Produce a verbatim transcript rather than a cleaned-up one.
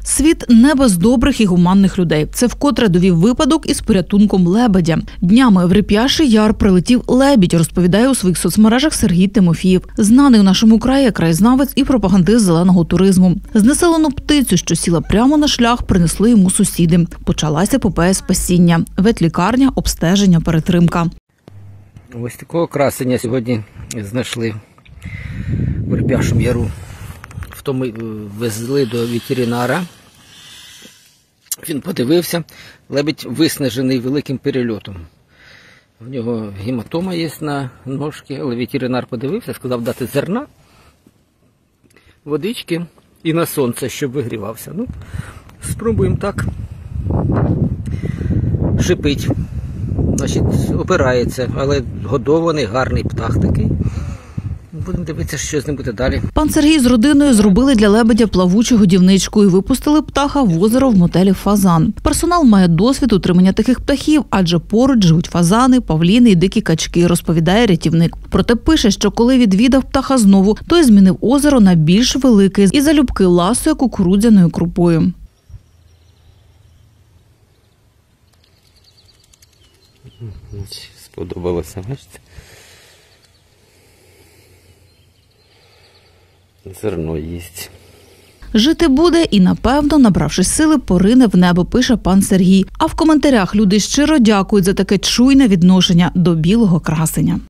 Світ не без добрих і гуманних людей. Це вкотре довів випадок із порятунком лебедя. Днями в Рип'яший Яр прилетів лебідь, розповідає у своїх соцмережах Сергій Тимофієв. Знаний у нашому краї краєзнавець і пропагандист зеленого туризму. Знеселену птицю, що сіла прямо на шлях, принесли йому сусіди. Почалася епопея спасіння. Ветлікарня, обстеження, перетримка. Ось такого красення сьогодні знайшли в Рип'яшому Яру. Тому везли до ветеринара. Він подивився. Лебідь виснажений великим перельотом. В нього гематома є на ножці, але ветеринар подивився, сказав дати зерна, водички і на сонце, щоб вигрівався. Ну, спробуємо так. Шипить. Значить, опирається, але годований, гарний птах такий. Будемо дивитися, що з ним буде далі. Пан Сергій з родиною зробили для лебедя плавучу годівничку і випустили птаха в озеро в мотелі «Фазан». Персонал має досвід утримання таких птахів, адже поруч живуть фазани, павліни і дикі качки, розповідає рятівник. Проте пише, що коли відвідав птаха знову, той змінив озеро на більш велике і залюбки ласує кукурудзяною крупою. Сподобалося, бачите? Зерно їсть. Жити буде і, напевно, набравшись сили, порине в небо, пише пан Сергій. А в коментарях люди щиро дякують за таке чуйне відношення до білого красеня.